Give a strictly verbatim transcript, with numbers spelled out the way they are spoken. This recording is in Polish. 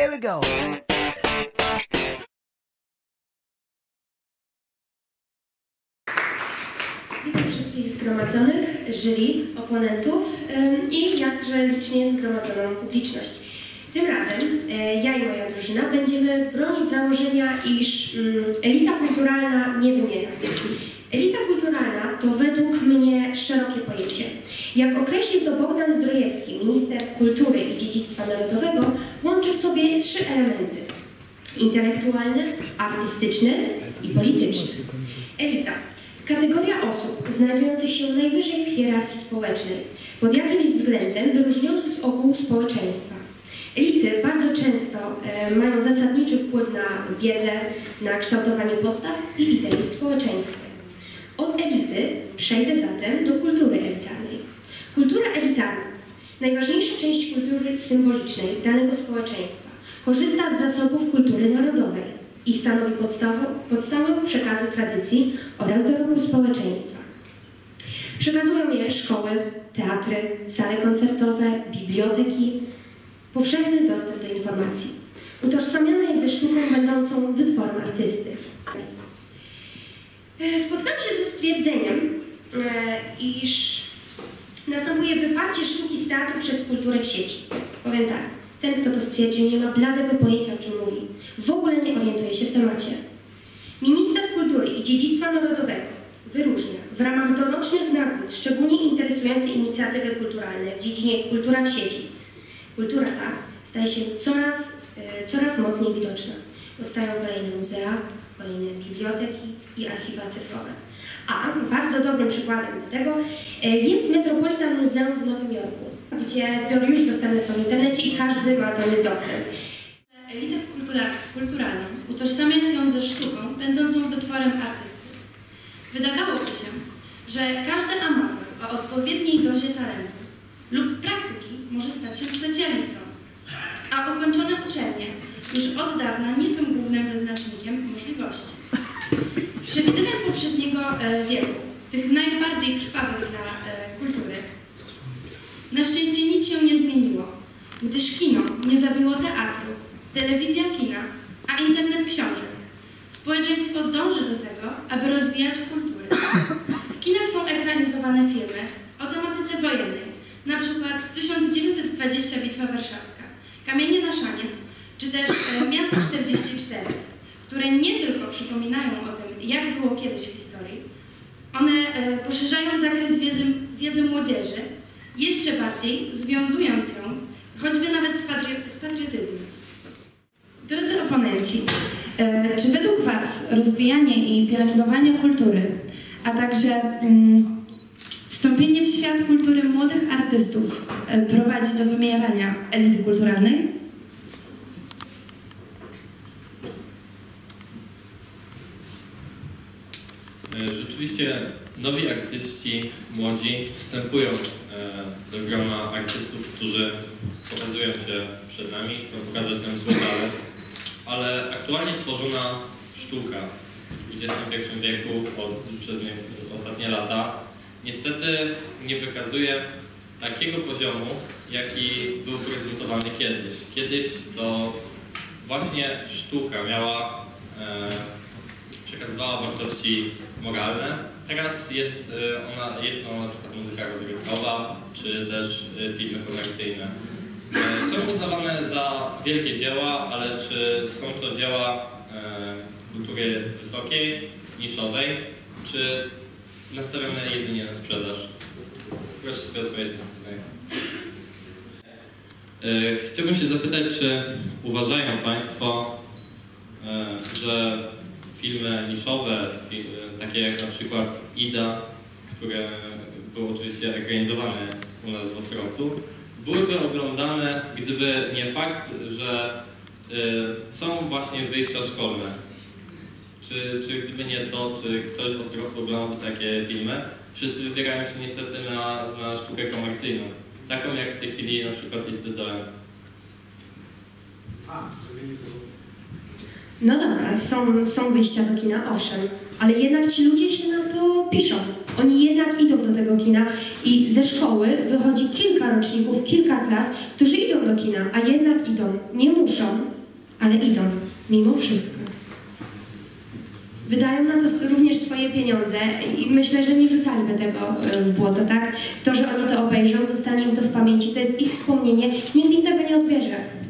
Here we go. Witam wszystkich zgromadzonych, jury, oponentów i jakże licznie zgromadzoną publiczność. Tym razem ja i moja drużyna będziemy bronić założenia, iż elita kulturalna nie wymiera. Elita kulturalna to według mnie szerokie pojęcie. Jak określił to Bogdan Zdrojewski, minister kultury i dziedzictwa narodowego, łączy w sobie trzy elementy: intelektualny, artystyczny i polityczny. Elita. Kategoria osób znajdujących się najwyżej w hierarchii społecznej, pod jakimś względem wyróżnionych z ogółu społeczeństwa. Elity bardzo często e, mają zasadniczy wpływ na wiedzę, na kształtowanie postaw i idei w społeczeństwie. Od elity przejdę zatem do kultury elitarnej. Kultura elitarna, najważniejsza część kultury symbolicznej danego społeczeństwa, korzysta z zasobów kultury narodowej i stanowi podstawę, podstawę przekazu tradycji oraz dorobku społeczeństwa. Przekazują je szkoły, teatry, sale koncertowe, biblioteki, powszechny dostęp do informacji. Utożsamiana jest ze sztuką będącą wytworem artysty. Spotkałam się ze stwierdzeniem, iż następuje wyparcie sztuki z teatru przez kulturę w sieci. Powiem tak, ten, kto to stwierdził, nie ma bladego pojęcia, o czym mówi. W ogóle nie orientuje się w temacie. Minister Kultury i Dziedzictwa Narodowego wyróżnia w ramach dorocznych nagród szczególnie interesujące inicjatywy kulturalne w dziedzinie kultura w sieci. Kultura ta staje się coraz, coraz mocniej widoczna. Powstają kolejne muzea, kolejne biblioteki i archiwa cyfrowe. A bardzo dobrym przykładem do tego jest Metropolitan Museum w Nowym Jorku, gdzie zbiory już dostępne są w internecie i każdy ma do nich dostęp. Elita kulturalna utożsamia się ze sztuką będącą wytworem artysty. Wydawałoby się, że każdy amator o odpowiedniej dozie talentu lub praktyki może stać się specjalistą, a ukończone uczelnie już od dawna nie są głównym wyznacznikiem możliwości. Z przewidywań poprzedniego wieku, tych najbardziej krwawych dla kultury, na szczęście nic się nie zmieniło, gdyż kino nie zabiło teatru, telewizja kina, a internet książek. Społeczeństwo dąży do tego, aby rozwijać kulturę. W kinach są ekranizowane filmy o tematyce wojennej, na przykład tysiąc dziewięćset dwudziesta Bitwa Warszawska, Kamienie na Szaniec, czy też Miasto czterdzieści cztery, które nie tylko przypominają o tym, jak było kiedyś w historii, one poszerzają zakres wiedzy, wiedzy młodzieży, jeszcze bardziej związując ją choćby nawet z, patri z patriotyzmem. Drodzy oponenci, czy według Was rozwijanie i pielęgnowanie kultury, a także mm, wstąpienie w świat kultury młodych artystów prowadzi do wymierania elity kulturalnej? Rzeczywiście nowi artyści, młodzi wstępują do grona artystów, którzy pokazują się przed nami, chcą pokazać nam swój talent, ale aktualnie tworzona sztuka w dwudziestym pierwszym wieku od, przez nie, ostatnie lata niestety nie wykazuje takiego poziomu, jaki był prezentowany kiedyś. Kiedyś to właśnie sztuka miała, e, przekazywała wartości moralne. Teraz jest ona, jest ona na przykład muzyka rozrywkowa, czy też filmy komercyjne. Są uznawane za wielkie dzieła, ale czy są to dzieła e, kultury wysokiej, niszowej, czy nastawione jedynie na sprzedaż? Proszę sobie odpowiedzieć na pytanie. E, chciałbym się zapytać, czy uważają Państwo, e, że filmy niszowe, film, takie jak na przykład Ida, które były oczywiście ekranizowane u nas w Ostrowcu, byłyby oglądane, gdyby nie fakt, że y, są właśnie wyjścia szkolne. Czy, czy gdyby nie to, czy ktoś w Ostrowcu oglądałby takie filmy, wszyscy wybierają się niestety na, na sztukę komercyjną. Taką jak w tej chwili na przykład Listy do M. No dobra, są, są wyjścia do kina, owszem, ale jednak ci ludzie się na to piszą. Oni jednak idą do tego kina i ze szkoły wychodzi kilka roczników, kilka klas, którzy idą do kina, a jednak idą. Nie muszą, ale idą, mimo wszystko. Wydają na to również swoje pieniądze i myślę, że nie rzucaliby tego w błoto, tak? To, że oni to obejrzą, zostanie im to w pamięci, to jest ich wspomnienie, nikt im tego nie odbierze.